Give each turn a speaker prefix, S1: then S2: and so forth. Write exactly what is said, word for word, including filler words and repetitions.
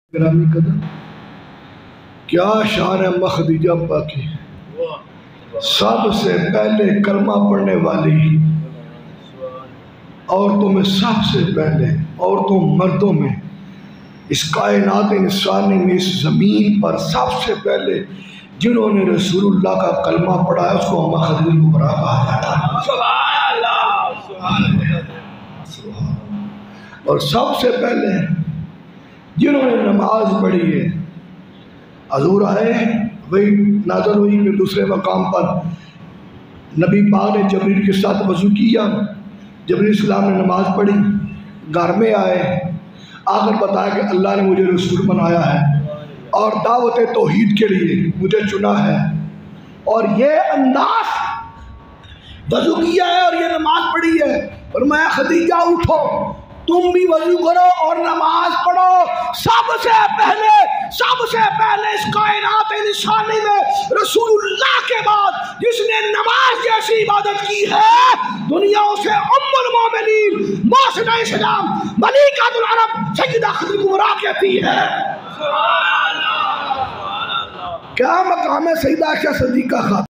S1: ग्रामी कदर क्या शान है अम्मा खदीजा पाकी, सबसे पहले कलमा पढ़ने वाली औरतों में, सबसे पहले औरतों मर्दों में, इस कायनात इंसानी में, इस ज़मीन पर सबसे पहले जिन्होंने रसूलुल्लाह का कलमा पढ़ा है उसको अम्मा खदीजा कुबरा कहा जाता है। और सबसे पहले जिन्होंने नमाज पढ़ी है, हजूर आए, वही नाज़िल हुई, फिर दूसरे मकाम पर नबी पाक ने जबरील के साथ वज़ू किया, जबरील इस्लाम ने नमाज पढ़ी, घर में आए, आकर बताया कि अल्लाह ने मुझे रसूल बनाया है और दावत तौहीद के लिए मुझे चुना है। और ये अंदाज वज़ू किया है और ये नमाज पढ़ी है, और मैं खदीजा उठो तुम भी वज़ू करो और नमाज पढ़ो। सबसे पहले सबसे पहले इस कायनात इंसानी में रसूलुल्लाह के बाद जिसने नमाज जैसी इबादत की है दुनिया से उम्मुल मोमिनीन मौसना इस्लाम मलिकातुल अरब सय्यदा खदीजा कुबरा कहती है। क्या मकाम है सय्यदा आयशा सिद्दीक़ा।